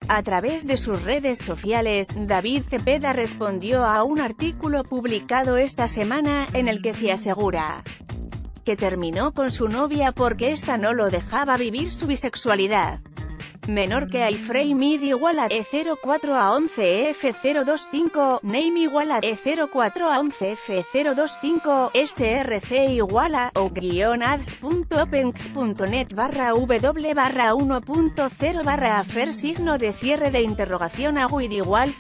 A través de sus redes sociales, David Cepeda respondió a un artículo publicado esta semana, en el que se asegura que terminó con su novia porque ésta no lo dejaba vivir su bisexualidad. Menor que iframe id igual a E04 a 11 F025, name igual a E04 a 11 F025, src igual a o-ads.openx.net /w/1.0 afer signo de cierre de interrogación agüid igual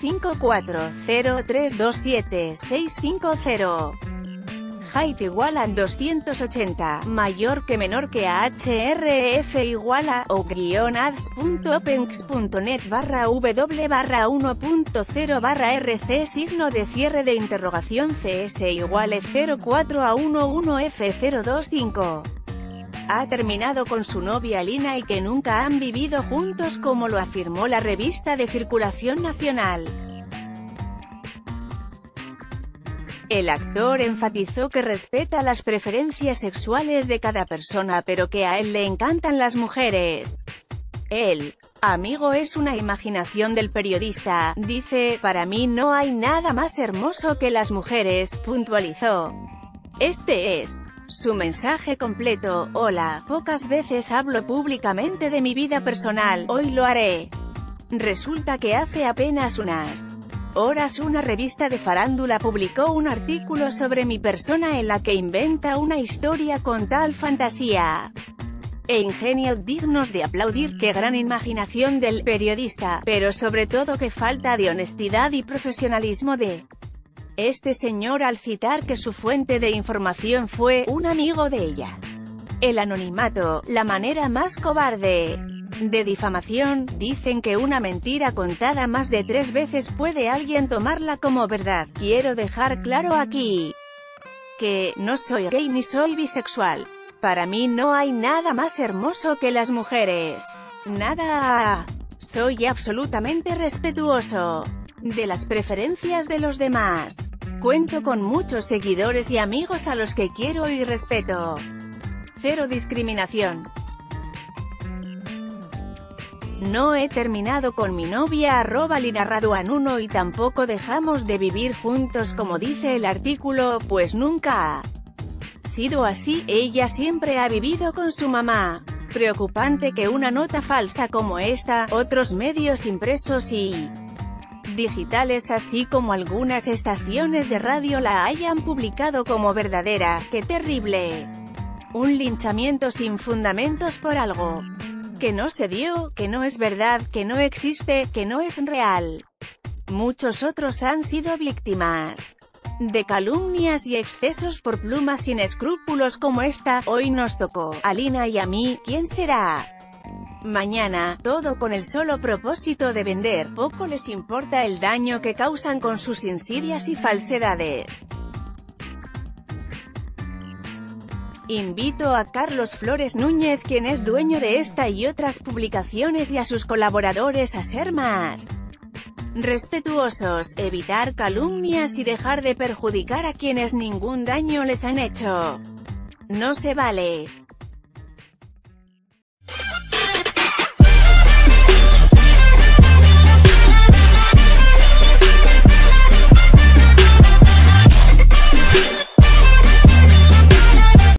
540327650. Height igual a 280, mayor que menor que a href igual a o-ads.openx.net /w/1.0 rc signo de cierre de interrogación cs igual a 04 a 11 f025. Ha terminado con su novia Lina y que nunca han vivido juntos como lo afirmó la revista de circulación nacional. El actor enfatizó que respeta las preferencias sexuales de cada persona pero que a él le encantan las mujeres. El amigo es una imaginación del periodista, dice, para mí no hay nada más hermoso que las mujeres, puntualizó. Este es su mensaje completo. Hola, pocas veces hablo públicamente de mi vida personal, hoy lo haré. Resulta que hace apenas unas horas una revista de farándula publicó un artículo sobre mi persona en la que inventa una historia con tal fantasía e ingenio dignos de aplaudir. Qué gran imaginación del periodista, pero sobre todo qué falta de honestidad y profesionalismo de este señor al citar que su fuente de información fue un amigo de ella. El anonimato, la manera más cobarde de difamación. Dicen que una mentira contada más de 3 veces puede alguien tomarla como verdad. Quiero dejar claro aquí que no soy gay ni soy bisexual. Para mí no hay nada más hermoso que las mujeres. Nada. Soy absolutamente respetuoso de las preferencias de los demás. Cuento con muchos seguidores y amigos a los que quiero y respeto. Cero discriminación. No he terminado con mi novia @linarraduan1 y tampoco dejamos de vivir juntos como dice el artículo, pues nunca ha sido así. Ella siempre ha vivido con su mamá. Preocupante que una nota falsa como esta, otros medios impresos y digitales así como algunas estaciones de radio la hayan publicado como verdadera. ¡Qué terrible! Un linchamiento sin fundamentos por algo que no se dio, que no es verdad, que no existe, que no es real. Muchos otros han sido víctimas de calumnias y excesos por plumas sin escrúpulos como esta. Hoy nos tocó a Lina y a mí, ¿quién será mañana? Todo con el solo propósito de vender. Poco les importa el daño que causan con sus insidias y falsedades. Invito a Carlos Flores Núñez, quien es dueño de esta y otras publicaciones, y a sus colaboradores a ser más respetuosos, evitar calumnias y dejar de perjudicar a quienes ningún daño les han hecho. No se vale.